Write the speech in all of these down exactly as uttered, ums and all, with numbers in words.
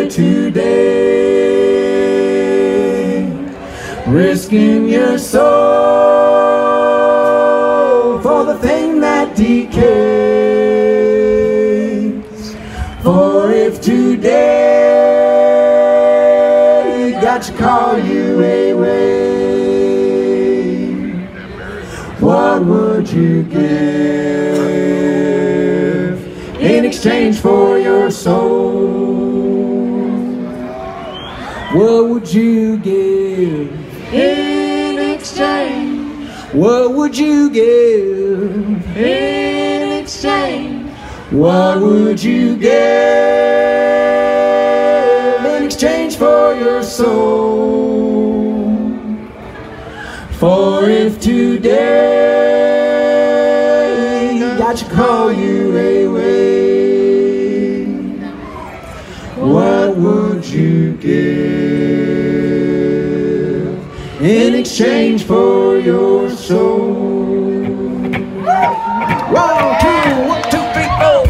here today, risking your soul for the thing that decays. For if today got to call you away, what would you give in exchange for your soul? What would you give in exchange? What would you give in exchange? What would you give in exchange for your soul? For if today got to call you away, what would you give in exchange for your soul? One, two, one, two, three, four.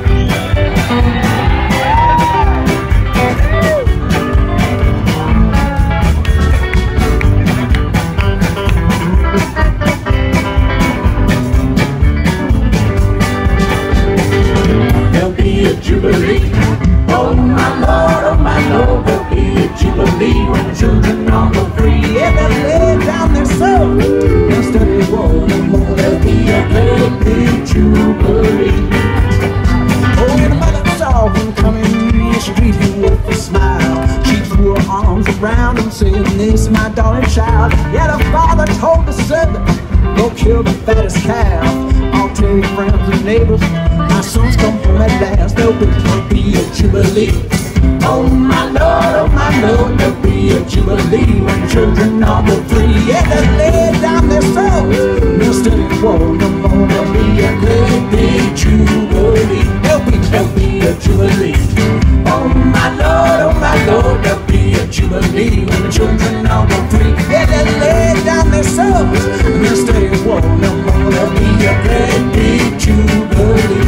There'll be a jubilee. Oh my Lord, oh my Lord, there'll be a jubilee when the children all go free. Yeah, they'll lay down their soul, they'll study war no more. There'll be a great big jubilee. Oh, and the mother saw him coming, she greeted him with a smile. She threw her arms around him, saying, "This is my darling child." Yeah, the father told the son, "Go kill the fattest calf. I'll tell your friends and neighbors, my son's come home at last." There'll be, there'll be a jubilee. Oh my Lord, oh my Lord, there'll be a jubilee when children all go free. Yeah, they'll lay down their souls, they'll study war no more. There'll be a great big jubilee. There'll be, there'll be a jubilee. Oh my Lord, oh my Lord, there'll be a jubilee when the children all go free. Yeah, they'll lay down their souls, they'll study war no more. There'll be a great big jubilee.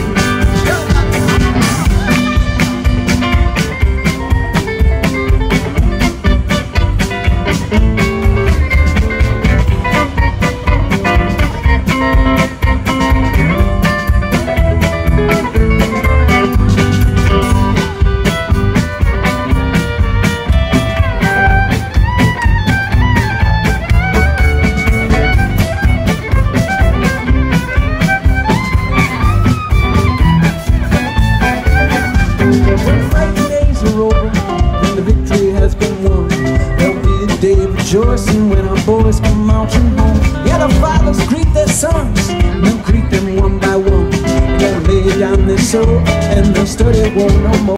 Rejoicing when our boys come marching home. Yeah, the fathers greet their sons, they'll greet them one by one. They'll lay down their soul and they'll study war no more.